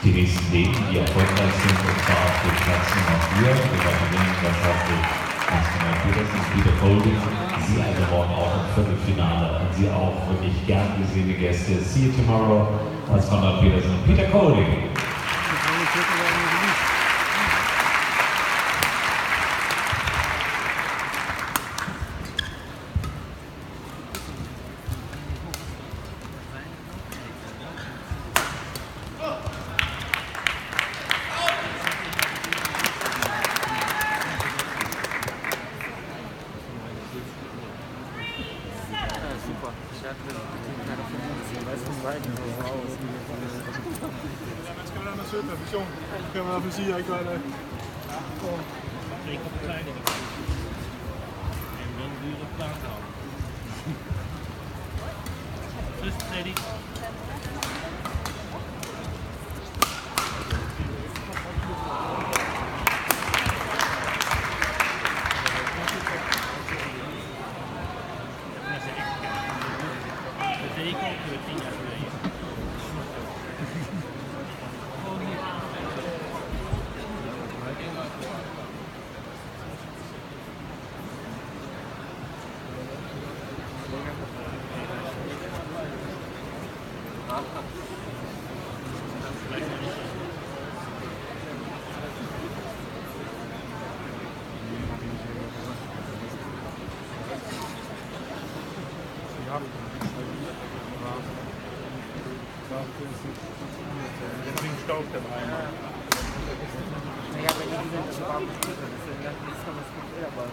die nächsten Leben, die erfolgreich sind, und zwar auf dem Platz Nummer 4. Wir gratulieren ganz herzlich Emil Petersen, Peter Holding. Sie also morgen auch im Viertelfinale und Sie auch wirklich gern gesehene Gäste. See you tomorrow als Emil Petersen und Peter Holding. Kan man i hvert fald sige, at jeg ikke gør det. Ikke på betegning. En dyre planter. Just steady. Deswegen staubt der Eimer. Naja, wenn die diese warm gespielt haben, ist das gut, aber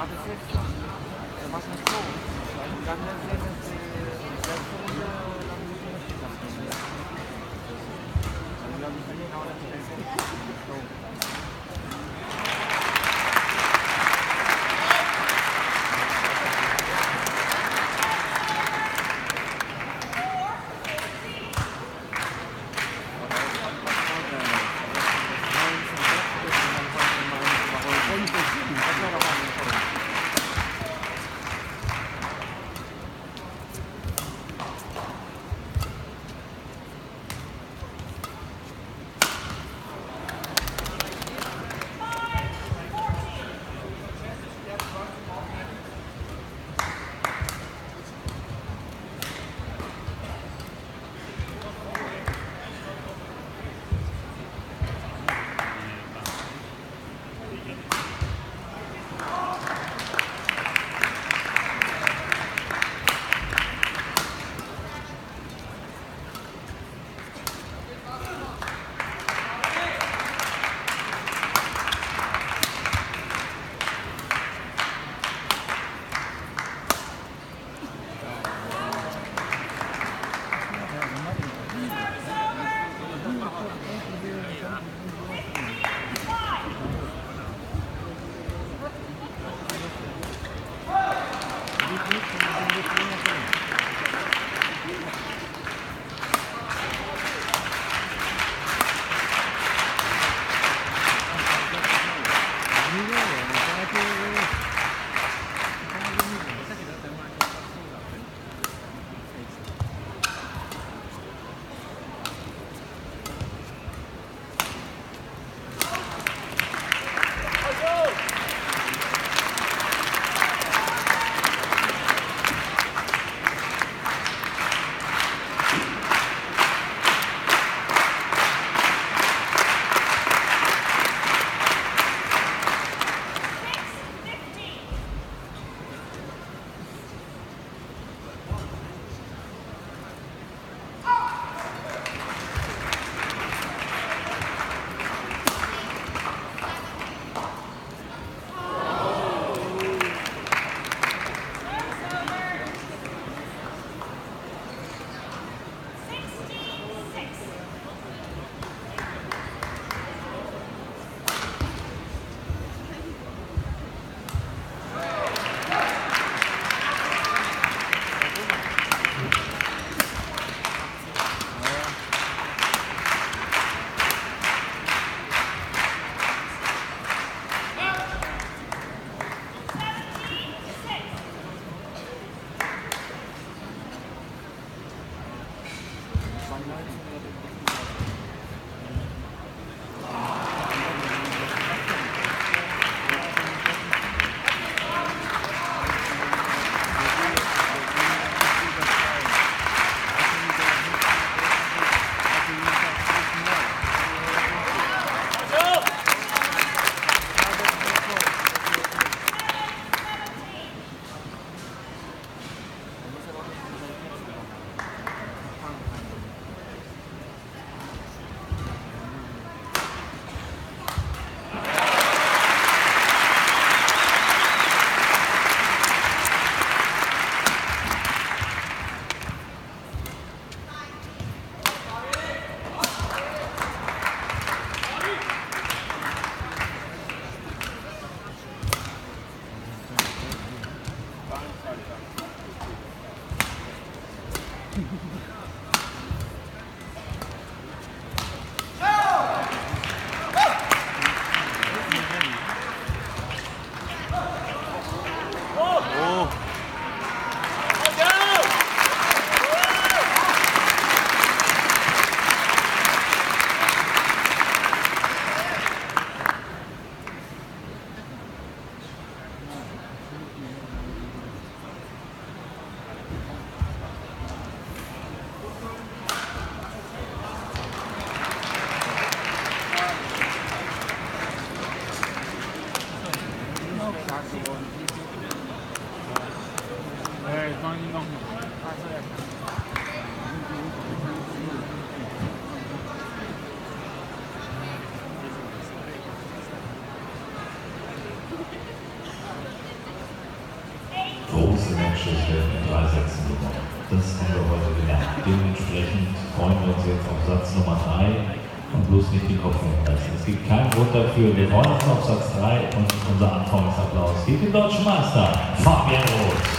bis jetzt lang. Er macht nicht so. Und dann sehen wir die letzte Runde, dann müssen wir das abnehmen. Also glaube ich, wenn genau das ist. So. große Matches werden in 3 Sätzen gewonnen. Das haben wir heute gelernt. Dementsprechend freuen wir uns jetzt auf Satz Nummer 3 und bloß nicht den Kopf umreißen. Es gibt keinen Grund dafür. Wir freuen uns auf Satz 3 und unser Anfangungsapplaus geht dem deutschen Meister Emil Holst.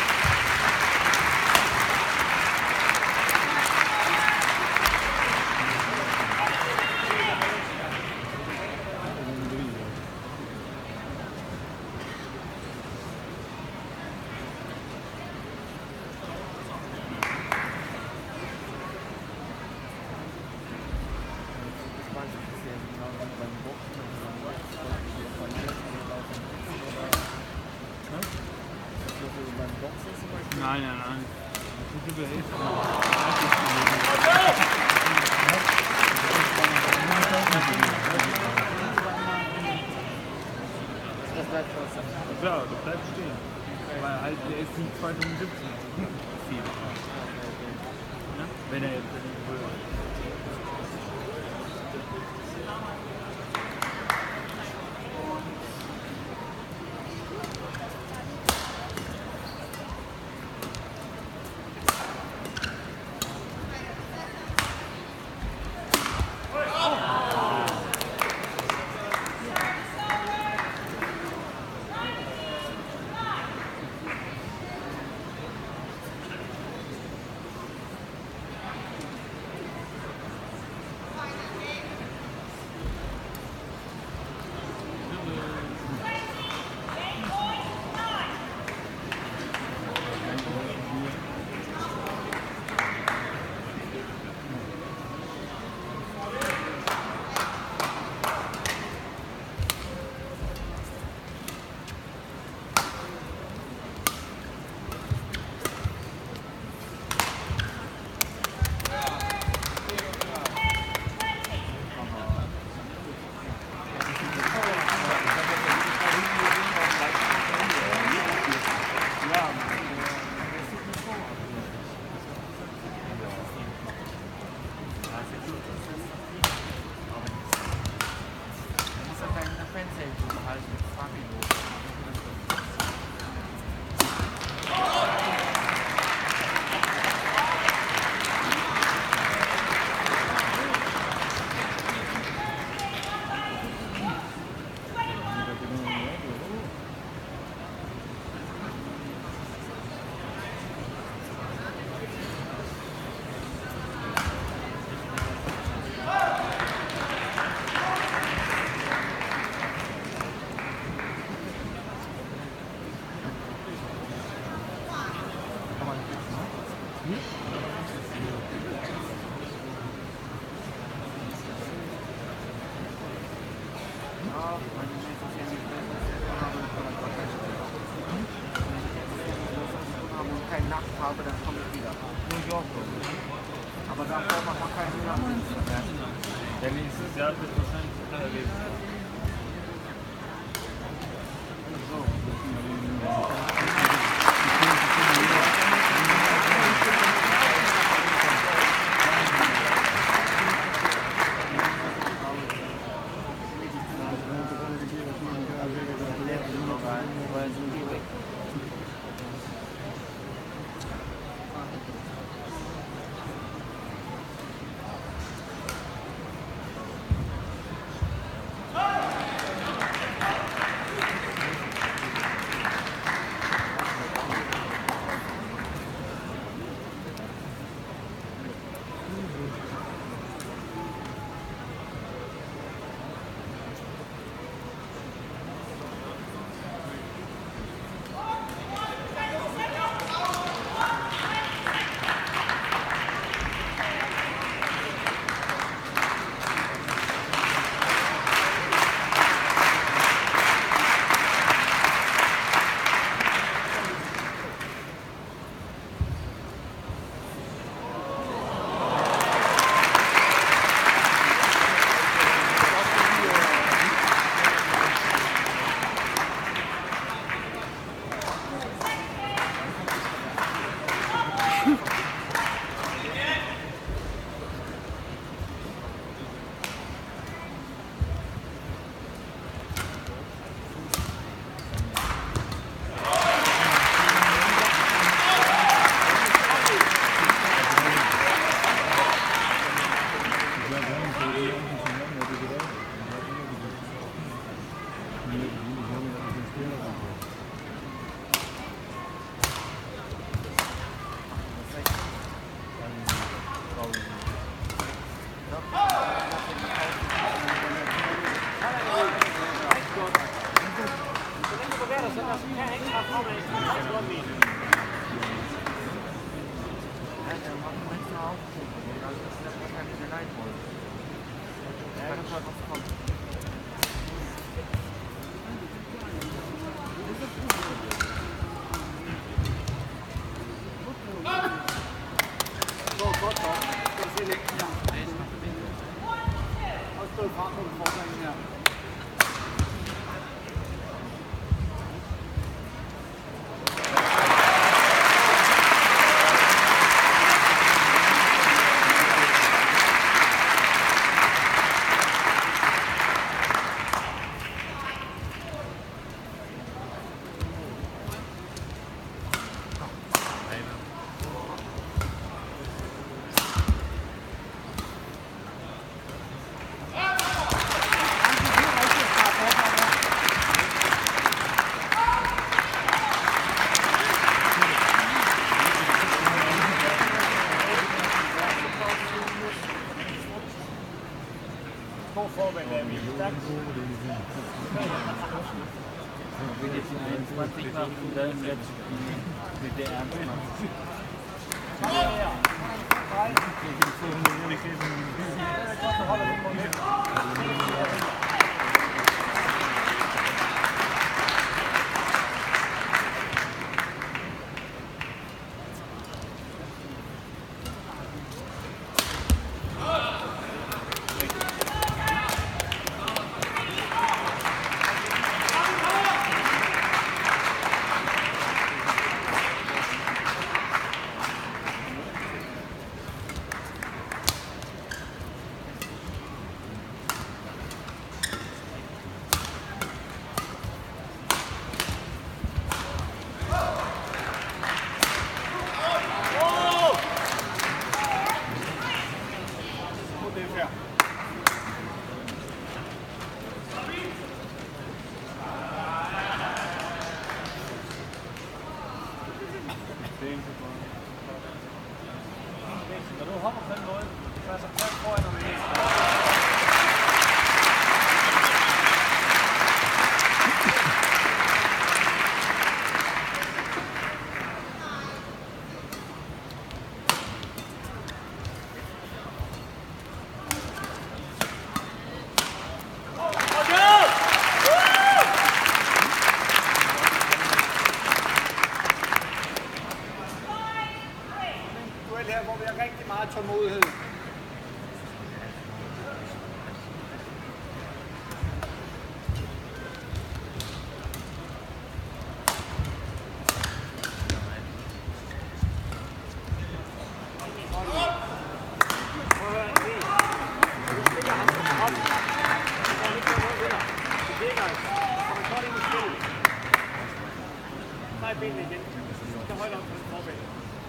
Nein, nein, nein. Ja, das bleibt stehen. Weil halt der ist die 2017 viel. Ja? Wenn er jetzt keine Nacht habe, dann komme ich wieder. New York. Aber davor macht man keinen Sinn. der nächstes Jahr wird wahrscheinlich schneller leben. der, så der kan jeg ikke træffe fremad. Det er også godt min. Ja, der er mange mennesker af. Der kan ikke lege på. Ja, der kan også komme. Godt. Skal du se længden her? Og stå frem på forringen her. God formand, Emil. Tak. Wenn jetzt die 21 macht, dann wird der Ernst machen. Ja. Når du hopper på den måde, så er så tæt foran om det. Her, hvor vi har rigtig meget tålmodighed. Tag benene igen. Du skal holde op på den forben.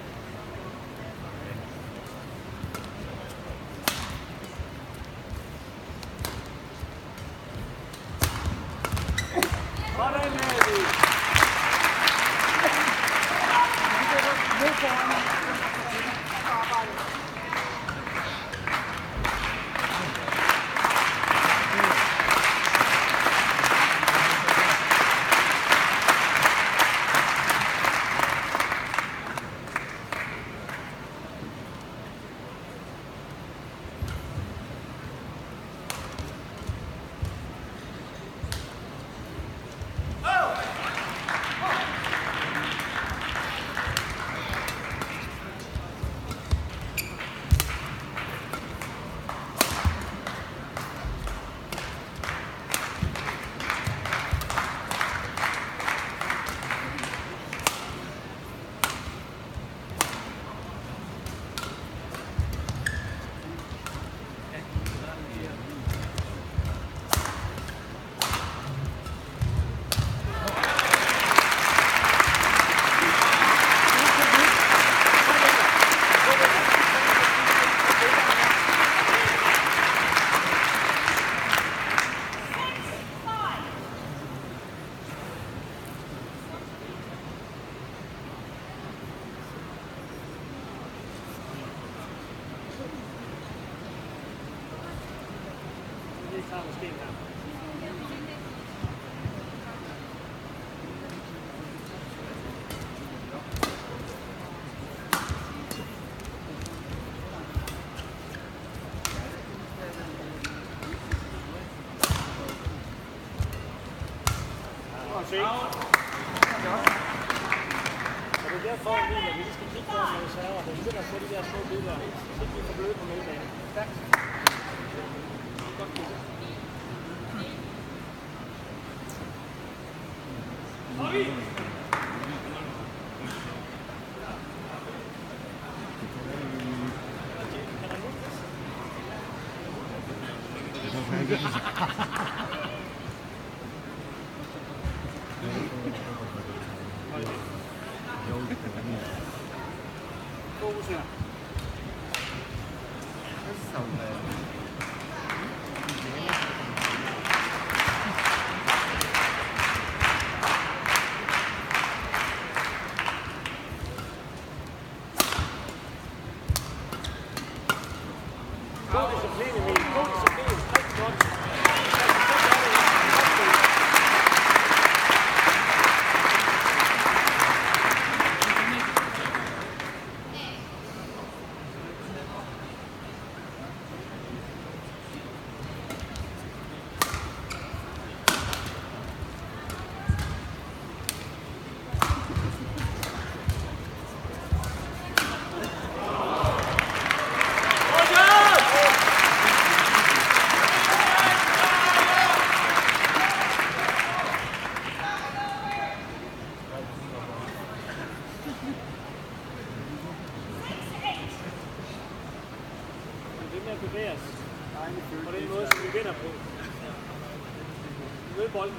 Sådan med det. Nu foran. at se. Og det er derfor, at vi skal kigge på nogle reserver. Der begynder at få de der små billeder. Så ikke vi får bløde på middagen. Stærkt. Godt kigget. Fokus her. God disciplin, Emil. God disciplin. Rigtig godt. Det med at bevæge os på den måde, som vi vinder på. Vi ved bolden.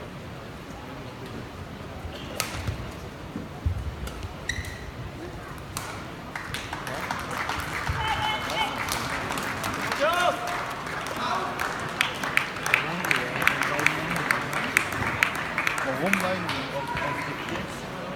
Warum eigentlich auf die Kids?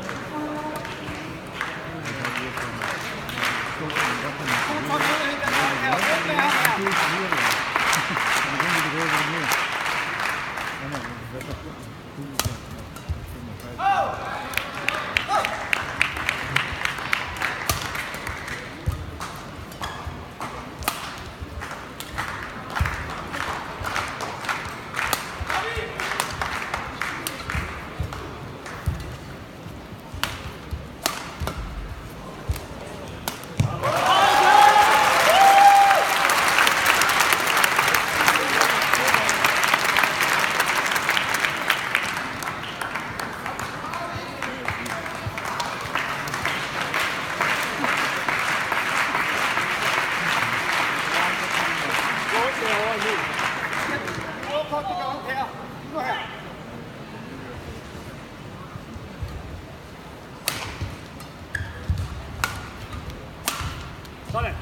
Sådan.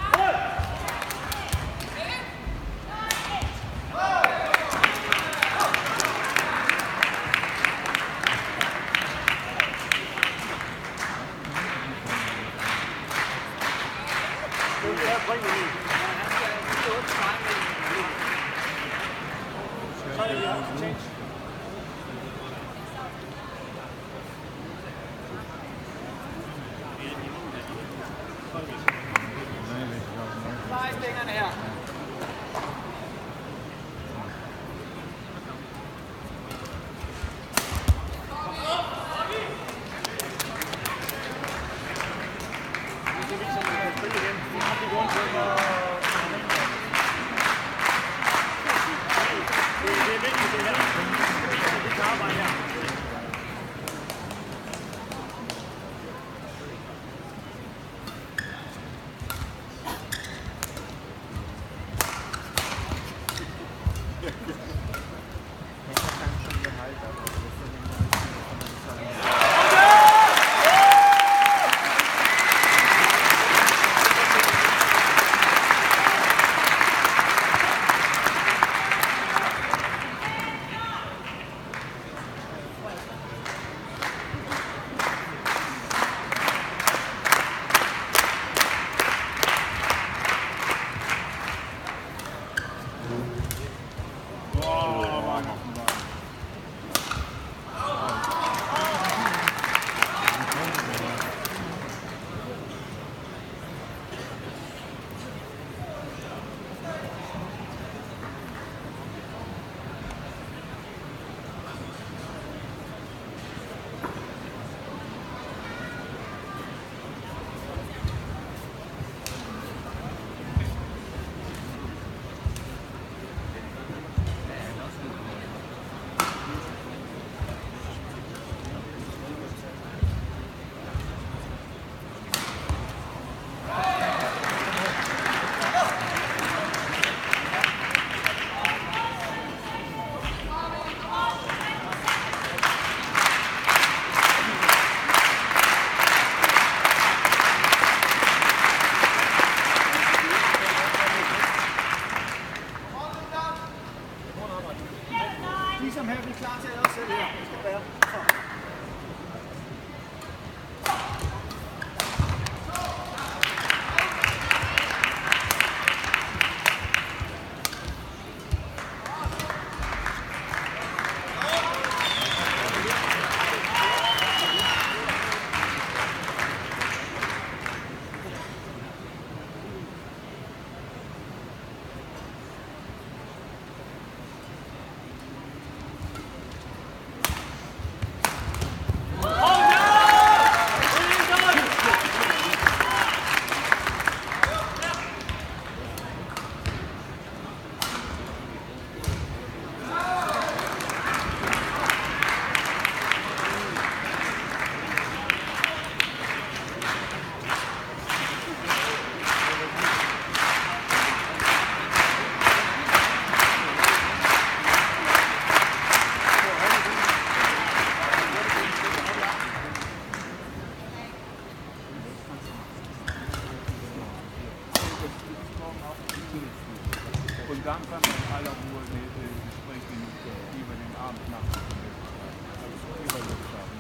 Stængerne her. Det viser, at vi kan spille igen. Vi har det rundt. langsam in aller Ruhe Gespräche über den Abend nachzudenken. Überlegt haben.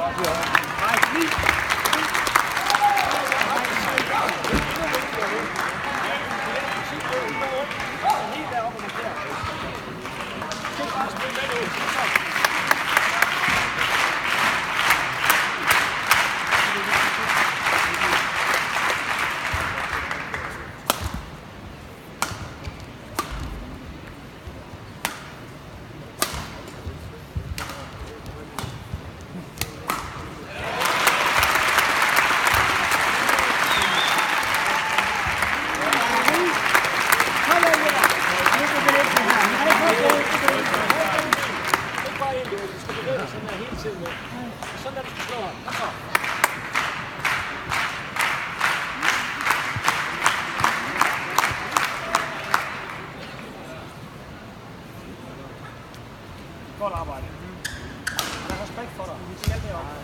Godt arbejde. Jeg har respekt for dig. Vi skal det op.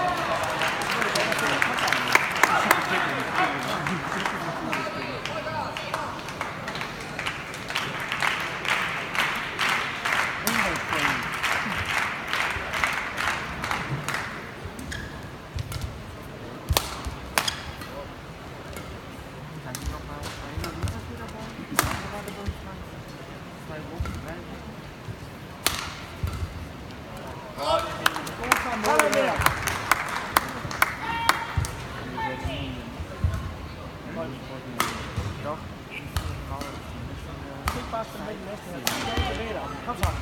Kom så.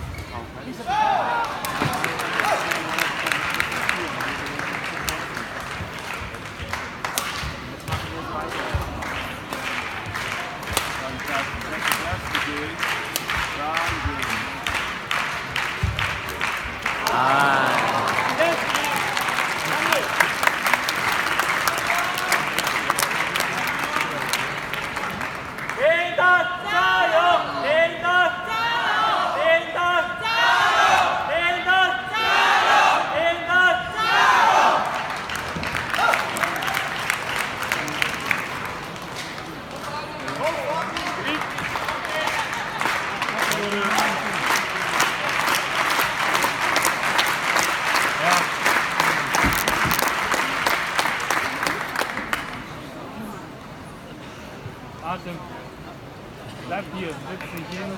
Atem, bleib hier, setz dich hin.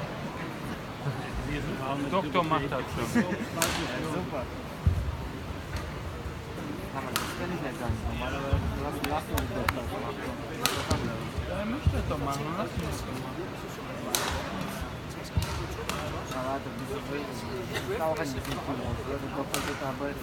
Doktor macht das schon. Super. Das kann ich nicht sagen. Normalerweise lassen wir das machen. Er möchte das doch machen, lass ihn das doch machen. Na warte, das ist auch ein bisschen cool aus. Der Doktor geht arbeiten.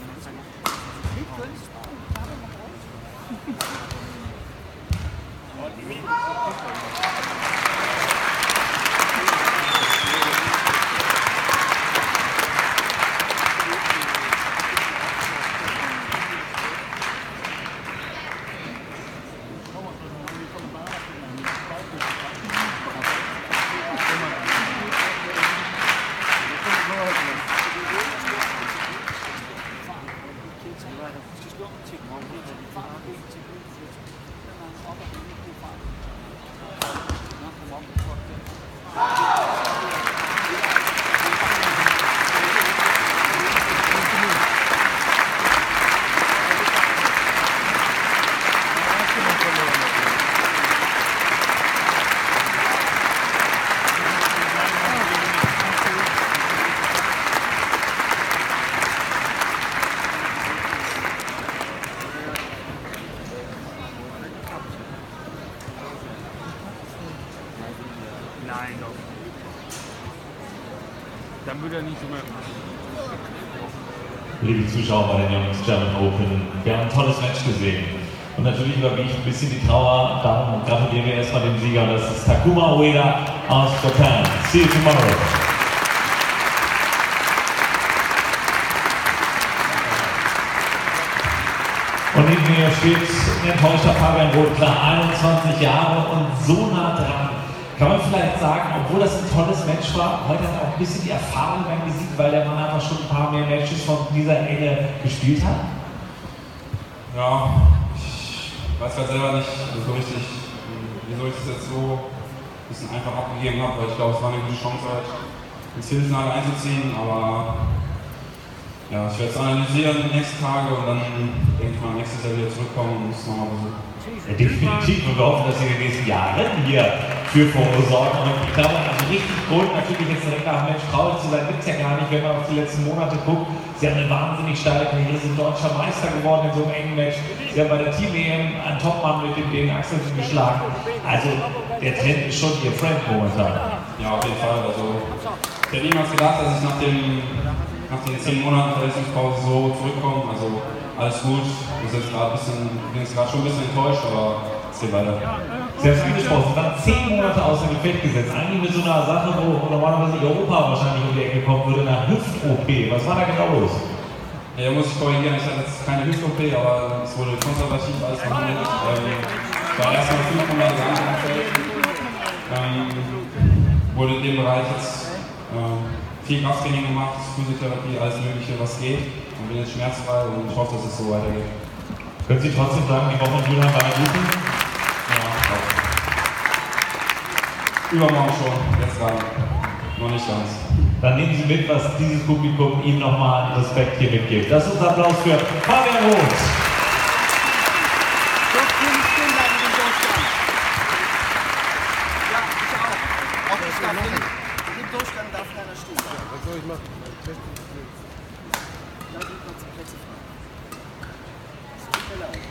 Nein, doch. Dann würde er nicht so mehr. Liebe Zuschauer bei den Jungs German Open, wir haben ein tolles Match gesehen. Und natürlich überwiegt ein bisschen die Trauer. Darum gratulieren wir erstmal dem Sieger. Das ist Takuma Ueda aus Japan. See you tomorrow. Und neben mir steht Emil Holst, Fabian Roth, 21 Jahre und so nah dran. Kann man vielleicht sagen, obwohl das ein tolles Match war, heute hat auch ein bisschen die Erfahrung beim besiegt, weil der Mann einfach schon ein paar mehr Matches von dieser Enge gespielt hat? Ja, ich weiß halt selber nicht so richtig, wieso ich das jetzt so ein bisschen einfach abgegeben habe, weil ich glaube, es war eine gute Chance, halt ins Viertelfinale einzuziehen. Aber ja, ich werde es analysieren die nächsten Tage und dann denke ich mal nächstes Jahr wieder zurückkommen und muss nochmal besuchen. Ja, definitiv. Und wir hoffen, dass Sie in den nächsten Jahren hier für Furore sorgen. Und ich glaube, also richtig Grund, natürlich jetzt direkt nach Mensch traurig zu sein, gibt es ja gar nicht, wenn man auf die letzten Monate guckt. Sie haben eine wahnsinnig steile Karriere, sind deutscher Meister geworden in so einem engen Match. Sie haben bei der Team-EM einen Topmann mit dem Axelsen geschlagen. Also der Trend ist schon Ihr Friend momentan. Ja, auf jeden Fall. Also ich hätte niemals gedacht, dass ich nach den 10 Monaten Verletzungspause so zurückkomme. Also alles gut. Ich bin jetzt gerade schon ein bisschen enttäuscht, aber es geht weiter. Sie haben es angesprochen, Sie waren 10 Monate aus dem Gefecht gesetzt. Eigentlich mit so einer Sache, wo normalerweise Europa wahrscheinlich um die Ecke kommen würde, einer Hüft-OP. Was war da genau los? Ja, muss ich korrigieren, ich hatte jetzt keine Hüft-OP, aber es wurde konservativ alles behandelt. Ich war erstmal 5 Monate lang im Feld. Wurde in dem Bereich jetzt viel Krafttraining gemacht, Physiotherapie, alles Mögliche, was geht. Und bin jetzt schmerzfrei und ich hoffe, dass es so weitergeht. Können Sie trotzdem sagen, die Woche in Juna war gut? Ja, auch. Übermorgen schon, jetzt gerade. Noch nicht ganz. Dann nehmen Sie mit, was dieses Publikum Ihnen nochmal an Respekt hier mitgibt. Das ist unser Applaus für Fabian Holst. Im Durchgang darf keiner stehen. Was soll ich machen? Da sind noch zum Plätze frei. Das tut mir leid.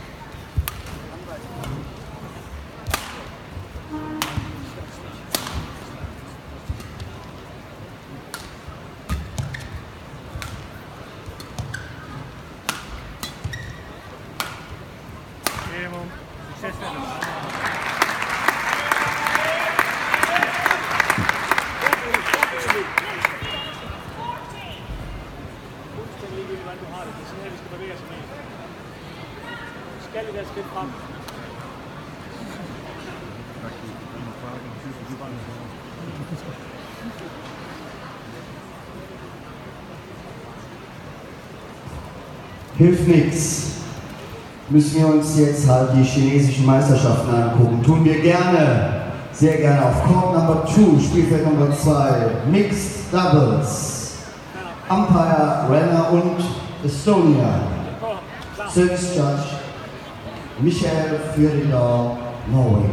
Hilft nichts. Müssen wir uns jetzt halt die chinesischen Meisterschaften angucken. Tun wir gerne. Sehr gerne auf Court Number 2, Spielfeld Nummer 2, Mixed Doubles. Umpire, Renner und Estonia. Service Judge Michael Führinger, Norway.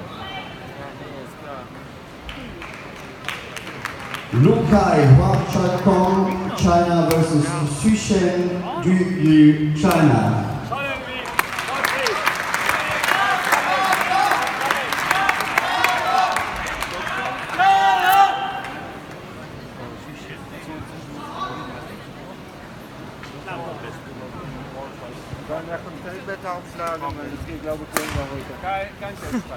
Lukai Huangchakong, China versus Sushen Yu, China. Da kommt Feldwetteraufschlagen, das geht glaube ich irgendwann heute. Kein Selbstfall.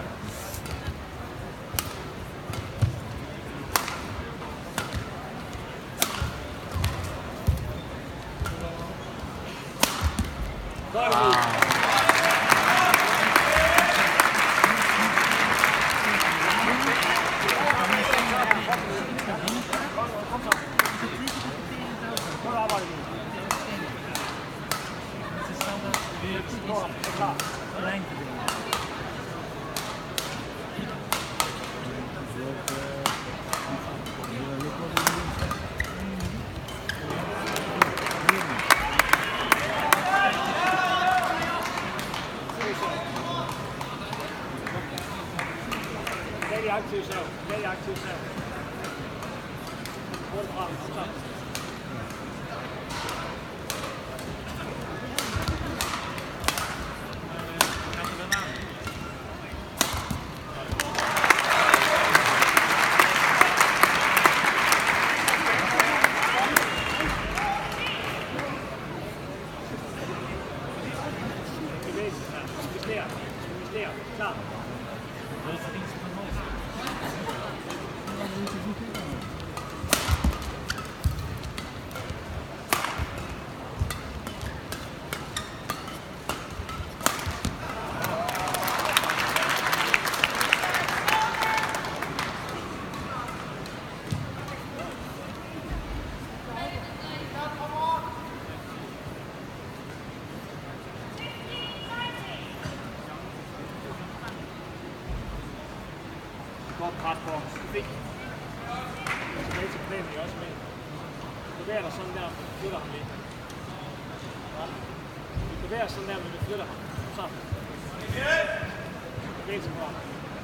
godt pres på ham. Fik. Tilbage til planen er også med. Bevæger dig sådan der, men du flytter ham lidt. Du bevæger sådan der, men du flytter ham. Så. Bevæg sig på ham.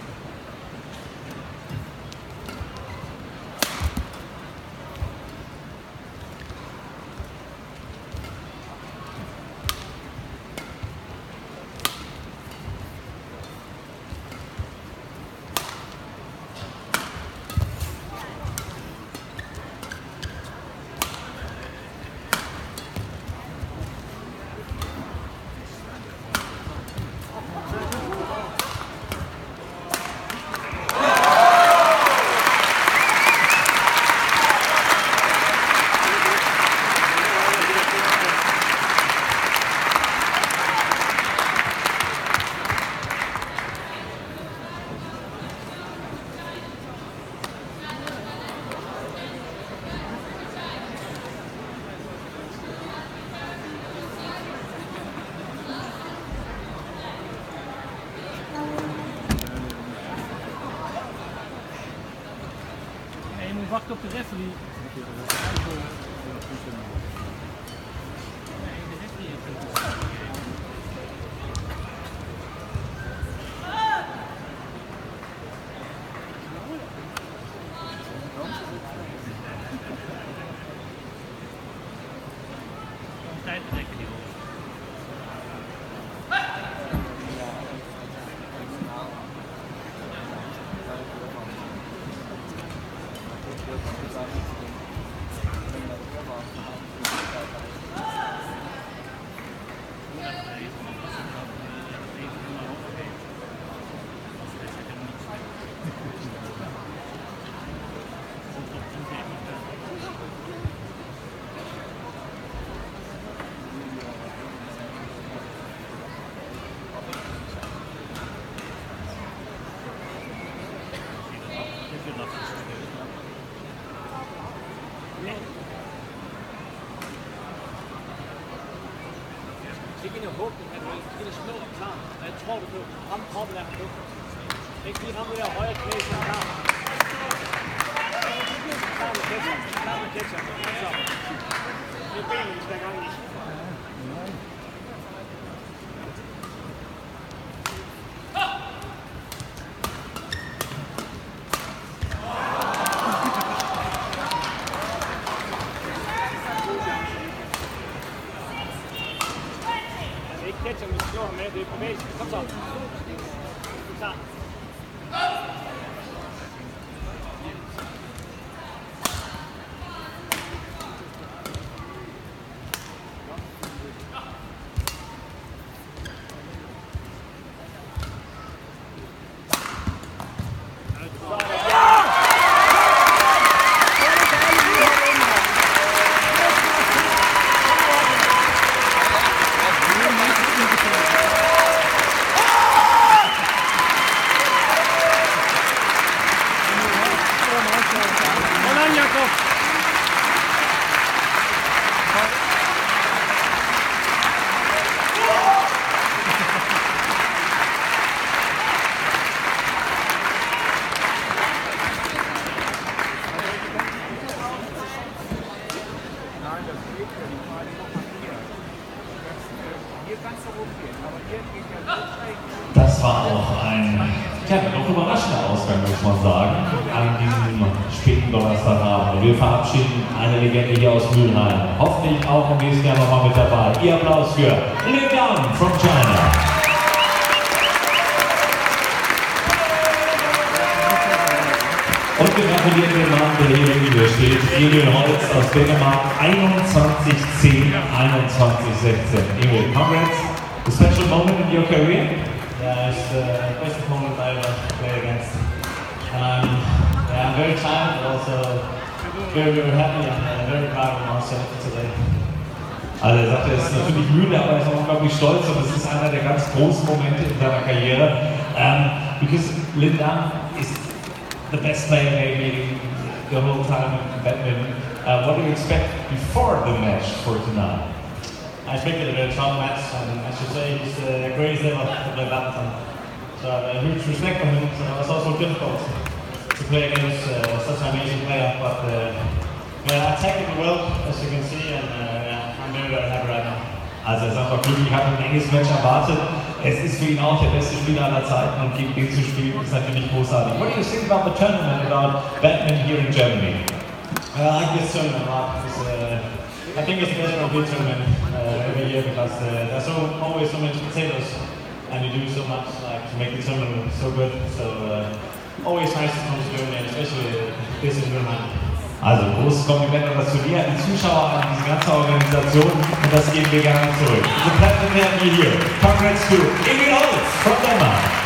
Wacht op de referee. Ikke ind i håbning, at du skal ind og slå ham klar. Og jeg tror, du kan ramme kroppen af ham nu. Ikke lige ramme det der højre knæ, så er klar. Klar med ketchup. Klar med ketchup. Det er benet, vi skal i gang i. Ketchup, vi slår ham med, det er bevægelse. Kom så. Klar. Das war auch ein doch überraschender Ausgang, muss man sagen, an diesem späten Donnerstagabend. Wir verabschieden eine Legende hier aus Mülheim. Hoffentlich auch im nächsten Jahr nochmal mit dabei. Ihr Applaus für Lin Dan from China. Und wir gratulieren dem Mann, der hier neben mir steht, Emil Holst aus Dänemark, 21:10, 21:16. Emil, congrats. A special moment in your career? Yeah, it's the best opponent I ever played against. And I'm very tired, but also very, very happy and very proud of myself today. Also er sagt, er ist natürlich müde, aber er ist auch unglaublich stolz und es ist einer der ganz großen Momente in seiner Karriere. Because Lin Dan is the best player maybe the whole time in badminton. What do you expect before the match for tonight? I expected a very tough match, and I should say he's the greatest ever to play badminton. So I have a huge respect for him, so it was also difficult. to play against such an amazing player. But I tackled well, as you can see, and I'm very, very happy right now. Also er sagt auch glücklich, ich habe ein enges Match erwartet. Es ist für ihn auch der beste Spieler aller Zeiten und gegen ihn zu spielen ist natürlich großartig. What do you think about the tournament, about badminton here in Germany? I like this tournament a lot. I think it's the best European tournament every year because there's always so many spectators and you do so much like to make the tournament so good. So always nice to come to Germany, especially this is Germany. Also großes Kompliment an das Turnier, an die Zuschauer, an diese ganze Organisation und das geben wir gerne zurück. So bleibt wir hier. Congrats to Emil Holst from Denmark.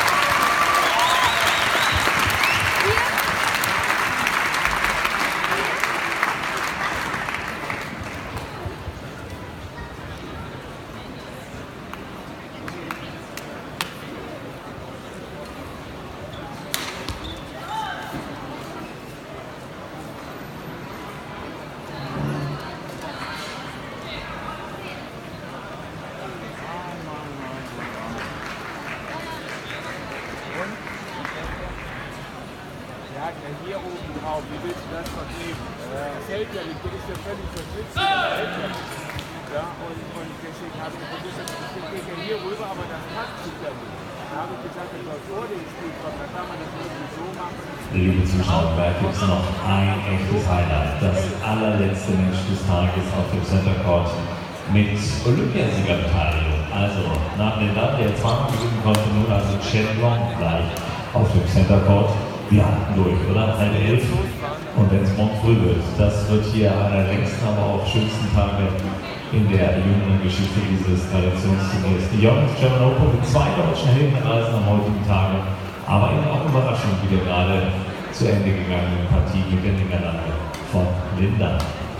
Hier oben drauf, wie willst du das verkleben? Das hält ja nicht, der ist ja völlig verschwitzt. Ja, und deswegen habe ich gesagt, ich gehe ja hier rüber, aber das passt sich ja nicht. Da habe ich gesagt, ich soll vor dem Spiel kommen, dann kann man das irgendwie so machen. Liebe Zuschauer, da gibt es noch ein echtes Highlight. Das allerletzte Match des Tages auf dem Center Court mit Olympiasiegerbeteiligung. Also nach den Daten, der zweimal gewinnen konnte, nun also Chandler gleich auf dem Center Court. Wir halten durch, oder? 10:30. Und wenn es morgen früh wird, das wird hier einer der längsten, aber auch schönsten Tage in der jüngeren Geschichte dieses Traditionsturniers. Die Youngest German Open mit 2 deutschen Heldenreisen am heutigen Tage, aber eben auch Überraschung, wie der gerade zu Ende gegangenen Partie mit den Niederlanden von Linda.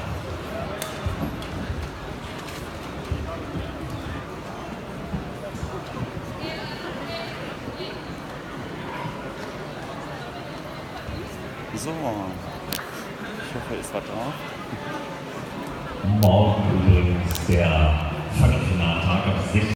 So, ich hoffe, ist was drauf. Morgen übrigens der Viertelfinaltag ab 16.